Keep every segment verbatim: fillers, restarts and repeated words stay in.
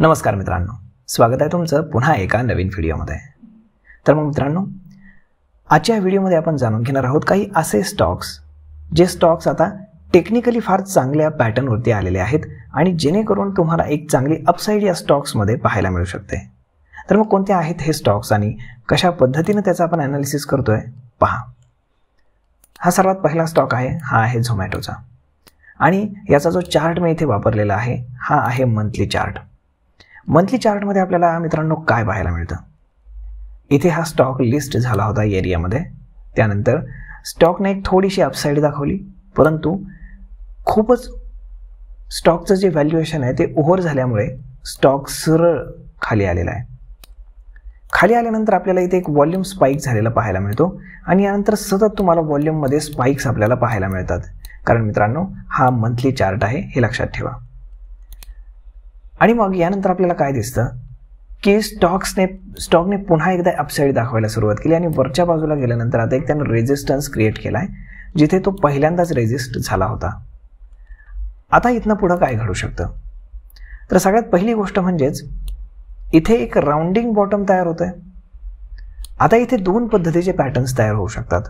नमस्कार मित्रांनो, स्वागत आहे तुमचं पुन्हा एका नवीन व्हिडिओमध्ये। तर मग मित्रांनो, आजच्या व्हिडिओमध्ये आपण जाणून घेणार आहोत काही असे स्टॉक्स जे स्टॉक्स आता टेक्निकली फार चांगल्या पॅटर्नवरती आलेले आहेत आणि जेणेकरून तुम्हाला एक चांगली अपसाइड या स्टॉक्समध्ये पाहायला मिळू शकते। तर मग कोणते आहेत हे स्टॉक्स आणि कशा पद्धतीने त्याचा आपण ॲनालिसिस करतोय पहा। हा सर्वात पहिला स्टॉक आहे, हा आहे झोमॅटोचा आणि याचा जो चार्ट मी इथे वापरलेला आहे हा आहे मंथली चार्ट। मंथली चार्टमध्ये आपल्याला मित्रांनो काय पाहायला मिळतं, इथे हा स्टॉक लिस्ट झाला होता एरियामध्ये, त्यानंतर स्टॉकने एक थोडीशी अपसाइड दाखवली, परंतु खूपच स्टॉकचं जे व्हॅल्युएशन आहे ते ओव्हर झाल्यामुळे स्टॉक सरळ खाली आलेला आहे। खाली आल्यानंतर आपल्याला इथे एक वॉल्यूम स्पाइक झालेला पाहायला मिळतो आणि यानंतर सतत तुम्हाला वॉल्यूममध्ये स्पाइक्स आपल्याला पाहायला मिळतात, कारण मित्रांनो हा मंथली चार्ट आहे हे लक्षात ठेवा। आणि मग यानंतर आपल्याला काय दिसतं की स्टॉक्सने स्टॉकने पुन्हा एकदा अपसाइड दाखवायला सुरुवात केली आणि वरच्या बाजूला गेल्यानंतर आता एक त्यानं रेजिस्टन्स क्रिएट केला आहे, जिथे तो पहिल्यांदाच रेजिस्ट झाला होता। आता इथनं पुढं काय घडू शकतं, तर सगळ्यात पहिली गोष्ट म्हणजेच इथे एक राउंडिंग बॉटम तयार होतंय। आता इथे दोन पद्धतीचे पॅटर्न्स तयार होऊ शकतात,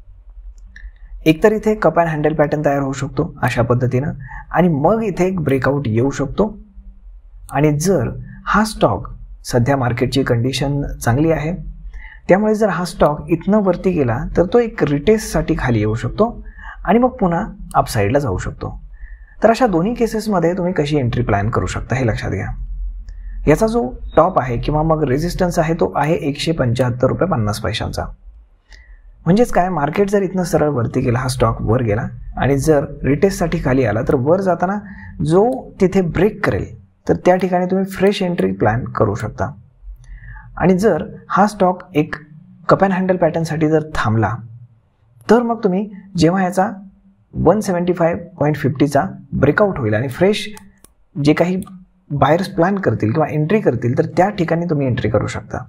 एकतर इथे कप अँड हँडल पॅटर्न तयार होऊ शकतो अशा पद्धतीनं, आणि मग इथे एक ब्रेकआउट येऊ शकतो। आणि जर हा स्टॉक सध्या मार्केटची कंडिशन चांगली आहे त्यामुळे जर हा स्टॉक इथनं वरती गेला तर तो एक रिटेस्टसाठी खाली येऊ शकतो आणि मग पुन्हा अपसाईडला जाऊ शकतो। तर अशा दोन्ही केसेसमध्ये तुम्ही कशी एंट्री प्लॅन करू शकता हे लक्षात घ्या। याचा जो टॉप आहे किंवा मग रेजिस्टन्स आहे तो आहे एकशे पंच्याहत्तर रुपये पन्नास पैशांचा। म्हणजेच काय, मार्केट जर इथनं सरळ वरती गेला, हा स्टॉक वर गेला आणि जर रिटेस्टसाठी खाली आला तर वर जाताना जो तिथे ब्रेक करेल तर त्या ठिकाणी तुम्ही फ्रेश एंट्री प्लॅन करू शकता। आणि जर हा स्टॉक एक कप अँड हँडल पॅटर्नसाठी जर थांबला तर मग तुम्ही जेव्हा याचा वन सेवन्टी फाय पॉईंट फिफ्टीचा ब्रेकआउट होईल आणि फ्रेश जे काही बायर्स प्लॅन करतील किंवा एंट्री करतील तर त्या ठिकाणी तुम्ही एंट्री करू शकता।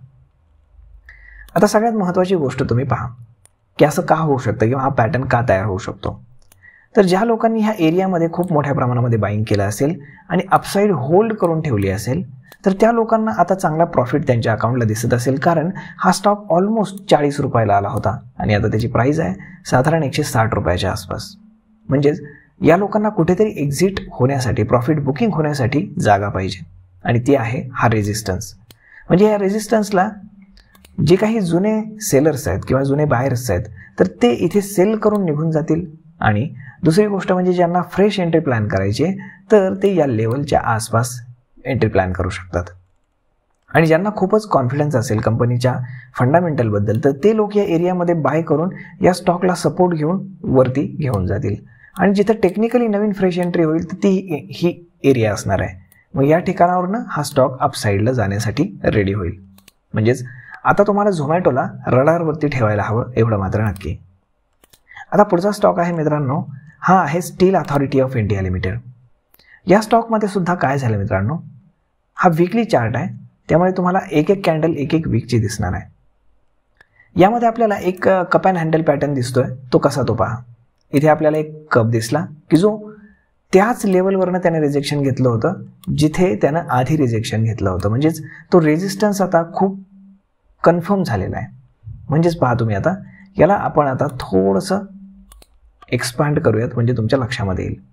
आता सगळ्यात महत्त्वाची गोष्ट तुम्ही पहा की असं का होऊ शकतं किंवा हा पॅटर्न का तयार होऊ शकतो। तर ज्या लोकांनी ह्या एरियामध्ये खूप मोठ्या प्रमाणामध्ये बाईंग केलं असेल आणि अपसाइड होल्ड करून ठेवली असेल तर त्या लोकांना आता चांगला प्रॉफिट त्यांच्या अकाउंटला दिसत असेल, कारण हा स्टॉक ऑलमोस्ट चाळीस रुपयाला आला होता आणि आता त्याची प्राइस आहे साधारण एकशे साठ रुपयाच्या आसपास। म्हणजेच या लोकांना कुठेतरी एक्झिट होण्यासाठी, प्रॉफिट बुकिंग होण्यासाठी जागा पाहिजे आणि ती आहे हा रेजिस्टन्स। म्हणजे या रेजिस्टन्सला जे काही जुने सेलर्स आहेत किंवा जुने बायर्स आहेत तर ते इथे सेल करून निघून जातील, आणि दुसरी गोष्ट म्हणजे ज्यांना फ्रेश एंट्री प्लॅन करायची तर ते या लेवलच्या आसपास एंट्री प्लॅन करू शकतात। आणि ज्यांना खूपच कॉन्फिडन्स असेल कंपनीच्या फंडामेंटलबद्दल तर ते लोक या एरियामध्ये बाय करून या स्टॉकला सपोर्ट घेऊन वरती घेऊन जातील, आणि जिथं टेक्निकली नवीन फ्रेश एंट्री होईल तर ती ही एरिया असणार आहे। मग या ठिकाणावरनं हा स्टॉक अपसाईडला जाण्यासाठी रेडी होईल। म्हणजेच आता तुम्हाला झोमॅटोला रडारवरती ठेवायला हवं एवढं मात्र नक्की। आता पुढचा स्टॉक आहे मित्रांनो, हा आहे Steel Authority of India Limited. या स्टॉकमध्ये सुद्धा काय झालं मित्रांनो, हा वीकली चार्ट आहे त्यामुळे तुम्हाला एक एक कॅन्डल एक एक वीकची दिसणार आहे। यामध्ये आपल्याला एक कप अँड हँडल पॅटर्न दिसतोय, तो कसा तो पहा। इथे आपल्याला एक कप दिसला की जो त्याच लेवलवरनं त्याने रिजेक्शन घेतलं होतं जिथे त्यानं आधी रिजेक्शन घेतलं होतं। म्हणजेच तो रेजिस्टन्स आता खूप कन्फर्म झालेला आहे। म्हणजेच पहा तुम्ही, आता याला आपण आता थोडंसं एक्सपांड करूयात म्हणजे तुमच्या लक्षामध्ये येईल।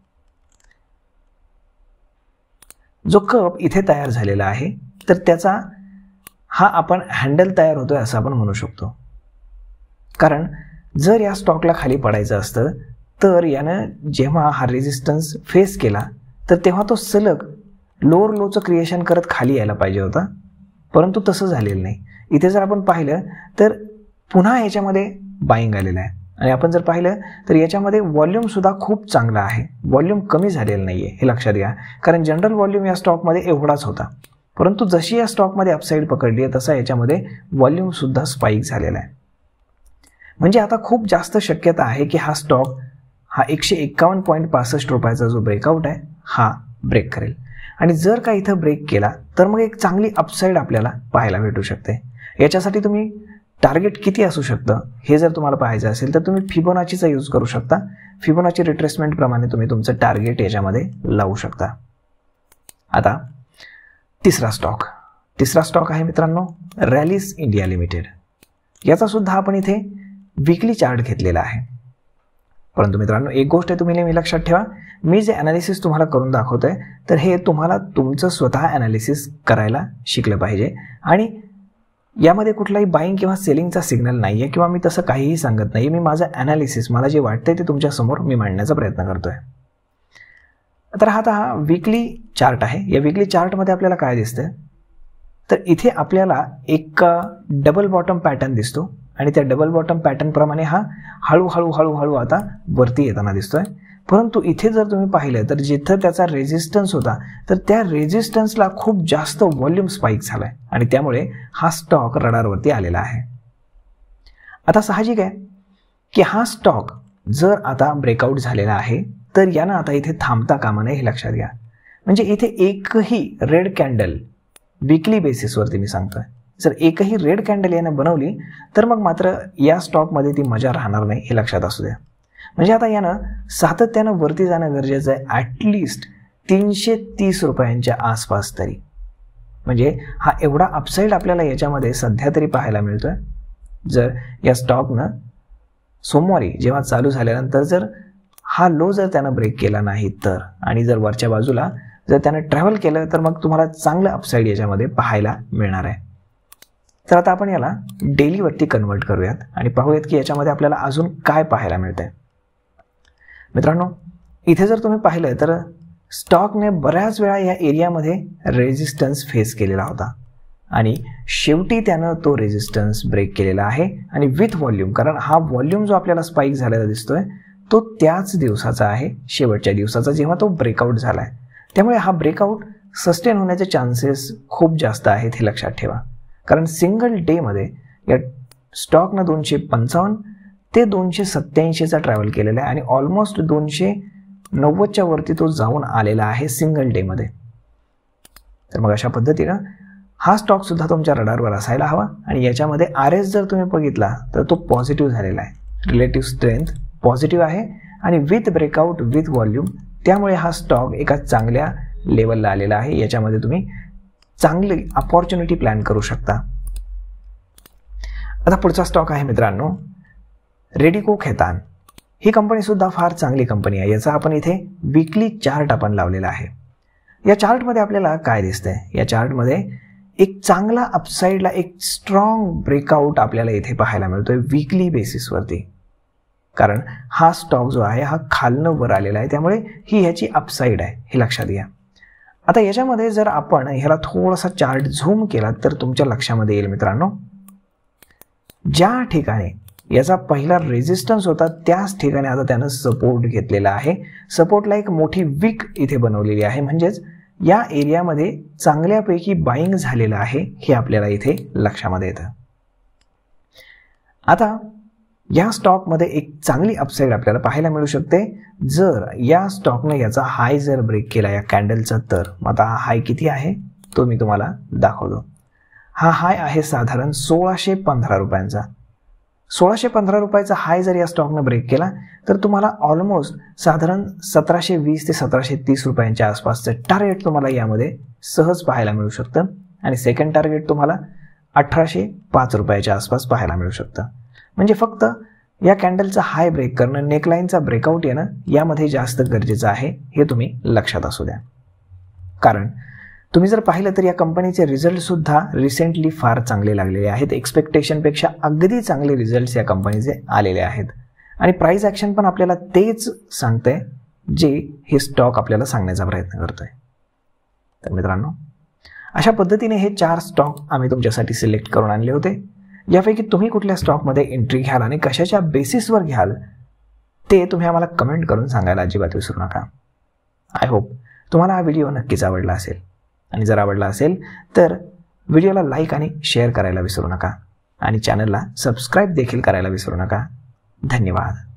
जो कप इथे तयार झालेला आहे तर त्याचा हा आपण हँडल तयार होतोय असं आपण म्हणू शकतो, कारण जर या स्टॉकला खाली पडायचं असतं तर यानं जेव्हा हा रेजिस्टन्स फेस केला तर तेव्हा तो सलग लोअर लोचं क्रिएशन करत खाली यायला पाहिजे होता, परंतु तसं झालेलं नाही। इथे जर आपण पाहिलं तर पुन्हा याच्यामध्ये बाईंग आलेलं आहे आणि आपण जर पाहिलं तर याच्यामध्ये व्हॉल्यूम सुद्धा खूप चांगला आहे, व्हॉल्यूम कमी झालेलं नाही आहे हे लक्षात घ्या, कारण जनरल व्हॉल्यूम या स्टॉकमध्ये एवढाच होता, परंतु जशी या स्टॉकमध्ये अपसाईड पकडली आहे तसा याच्यामध्ये व्हॉल्यूम सुद्धा स्पाइक झालेला आहे। म्हणजे आता खूप जास्त शक्यता आहे की हा स्टॉक हा एकशे एक्कावन्न पॉईंट पासष्ट रुपयाचा जो ब्रेकआउट आहे हा ब्रेक करेल, आणि जर का इथं ब्रेक केला तर मग एक चांगली अपसाईड आपल्याला पाहायला भेटू शकते। याच्यासाठी तुम्ही टार्गेट किती असू शकतं हे जर तुम्हाला पाहायचं असेल तर तुम्ही फिबोनाचीचा यूज करू शकता। फिबोनाची रिट्रेसमेंट प्रमाणे तुम्ही तुमचं टार्गेट याच्यामध्ये लावू शकता। आता तिसरा स्टॉक तिसरा स्टॉक आहे मित्रांनो रॅलिस इंडिया लिमिटेड. याचा सुद्धा आपण इथे वीकली चार्ट घेतलेला आहे. परंतु मित्रांनो एक गोष्ट तुम्ही नेहमी लक्षात ठेवा, मी जे ॲनालिसिस तुम्हाला करून दाखवतोय तर हे तुम्हाला तुमचं स्वतः ॲनालिसिस करायला शिकलं पाहिजे आणि यामध्ये कुठलाही बाईंग किंवा सेलिंगचा सिग्नल नाही आहे किंवा मी तसं काहीही सांगत नाही. मी माझं ॲनालिसिस मला जे वाटतंय ते तुमच्यासमोर मी मांडण्याचा प्रयत्न करतोय. तर हा आता हा वीकली चार्ट आहे. या वीकली चार्टमध्ये आपल्याला काय दिसतंय तर इथे आपल्याला एक डबल बॉटम पॅटर्न दिसतो आणि त्या डबल बॉटम पॅटर्न प्रमाणे हा हळूहळू हळूहळू आता वरती येताना दिसतोय. परंतु इथे जर तुम्ही पाहिलं तर जिथं त्याचा रेझिस्टन्स होता तर त्या रेझिस्टन्सला खूप जास्त व्हॉल्यूम स्पाइक झालाय आणि त्यामुळे हा स्टॉक रडारवरती आलेला आहे. आता साहजिक आहे की हा स्टॉक जर आता ब्रेकआउट झालेला आहे तर यानं आता इथे थांबता कामा नये हे लक्षात घ्या. म्हणजे इथे एकही रेड कॅन्डल वीकली बेसिसवरती मी सांगतोय जर एकही रेड कॅन्डल यानं बनवली तर मग मात्र या स्टॉकमध्ये ती मजा राहणार नाही हे लक्षात असू द्या. म्हणजे आता यानं सातत्यानं वरती जाणं गरजेचं आहे ॲटलिस्ट तीनशे तीस रुपयांच्या आसपास तरी. म्हणजे हा एवढा अपसाईड आपल्याला याच्यामध्ये सध्या तरी पाहायला मिळतोय. जर या स्टॉकनं सोमवारी जेव्हा चालू झाल्यानंतर जर हा लो जर त्यानं ब्रेक केला नाही तर आणि जर वरच्या बाजूला जर त्यानं ट्रॅव्हल केलं तर मग तुम्हाला चांगलं अपसाईड याच्यामध्ये पाहायला मिळणार आहे. तर आता आपण याला डेलीवरती कन्वर्ट करूयात आणि पाहूयात की याच्यामध्ये आपल्याला अजून काय पाहायला मिळतंय. मित्रांनो इथे जर तुम्ही पाहिलं तर स्टॉकने बऱ्याच वेळा या एरियामध्ये रेझिस्टन्स फेस केलेला होता आणि शेवटी त्यानं तो रेझिस्टन्स ब्रेक केलेला आहे आणि विथ व्हॉल्यूम, कारण हा व्हॉल्यूम जो आपल्याला स्पाइक झालेला दिसतोय तो त्याच दिवसाचा आहे, शेवटच्या दिवसाचा जेव्हा तो ब्रेकआउट झाला आहे. त्यामुळे हा ब्रेकआउट सस्टेन होण्याचे चान्सेस खूप जास्त आहेत हे लक्षात ठेवा. कारण सिंगल डेमध्ये या स्टॉकनं दोनशे पंचावन्न ते दोनशे सत्त्याऐंशीचा ट्रॅव्हल केलेला आहे आणि ऑलमोस्ट दोनशे नव्वदच्या वरती तो जाऊन आलेला आहे सिंगल डेमध्ये. तर मग अशा पद्धतीनं हा स्टॉक सुद्धा तुमच्या रडारवर असायला हवा आणि याच्यामध्ये आर एस जर तुम्ही बघितला तर तो पॉझिटिव्ह झालेला आहे. रिलेटिव्ह स्ट्रेंथ पॉझिटिव्ह आहे आणि विथ ब्रेकआउट विथ व्हॉल्यूम, त्यामुळे हा स्टॉक एका चांगल्या लेवलला आलेला आहे. याच्यामध्ये तुम्ही चांगली अपॉर्च्युनिटी प्लॅन करू शकता. आता पुढचा स्टॉक आहे मित्रांनो रेडिको खैतान. ही कंपनी सुद्धा फार चांगली कंपनी आहे. याचा आपण इथे वीकली चार्ट आपण लावलेला आहे. या चार्टमध्ये आपल्याला काय दिसतंय, या चार्टमध्ये एक चांगला अपसाईडला एक स्ट्रॉंग ब्रेकआउट आपल्याला इथे पाहायला मिळतोय वीकली बेसिसवरती. कारण हा स्टॉक जो आहे हा खालनं वर आलेला आहे, त्यामुळे ही ह्याची अपसाईड आहे हे लक्षात घ्या. आता याच्यामध्ये जर आपण ह्याला थोडासा चार्ट झूम केला तर तुमच्या लक्षामध्ये येईल मित्रांनो, ज्या ठिकाणी याचा पहिला रेझिस्टन्स होता त्याच ठिकाणी आता त्यानं सपोर्ट घेतलेला आहे. सपोर्टला एक मोठी विक इथे बनवलेली आहे, म्हणजेच या एरियामध्ये चांगल्यापैकी बाईंग झालेलं आहे हे आपल्याला इथे लक्षामध्ये येतं. आता या स्टॉकमध्ये एक चांगली अपसाईड आपल्याला पाहायला मिळू शकते जर या स्टॉकनं याचा हाय जर ब्रेक केला या कॅन्डलचा. तर आता हा हाय किती आहे तो मी तुम्हाला दाखवतो. हा हाय आहे साधारण सोळाशे पंधरा रुपयांचा. सोळाशे पंधरा रुपयाचा हाय जर या स्टॉकनं ब्रेक केला तर तुम्हाला ऑलमोस्ट साधारण सतराशे वीस ते सतराशे तीस रुपयांच्या आसपासचं टार्गेट तुम्हाला यामध्ये सहज पाहायला मिळू शकतं आणि सेकंड टार्गेट तुम्हाला अठराशे पाच रुपयाच्या आसपास पाहायला मिळू शकतं. म्हणजे फक्त या कॅन्डलचा हाय ब्रेक करणं, नेकलाईनचा ब्रेकआउट येणं यामध्ये जास्त गरजेचं आहे हे तुम्ही लक्षात असू द्या. कारण तुम्ही जर पाहिलं तर या कंपनीचे रिझल्ट सुद्धा रिसेंटली फार चांगले लागलेले आहेत. एक्सपेक्टेशनपेक्षा अगदी चांगले रिझल्ट्स या कंपनीचे आलेले आहेत आणि प्राइस ॲक्शन पण आपल्याला तेच सांगतंय जे हे स्टॉक आपल्याला सांगण्याचा प्रयत्न करतोय. तर मित्रांनो अशा पद्धतीने हे चार स्टॉक आम्ही तुमच्यासाठी सिलेक्ट करून आणले होते. यापैकी तुम्ही कुठल्या स्टॉकमध्ये एंट्री घ्याल आणि कशाच्या बेसिसवर घ्याल ते तुम्ही आम्हाला कमेंट करून सांगायला अजिबात विसरू नका. आय होप तुम्हाला हा व्हिडिओ नक्कीच आवडला असेल आणि जर आवडला असेल तर व्हिडिओला लाईक आणि शेअर करायला विसरू नका आणि चॅनलला सबस्क्राईब देखील करायला विसरू नका. धन्यवाद.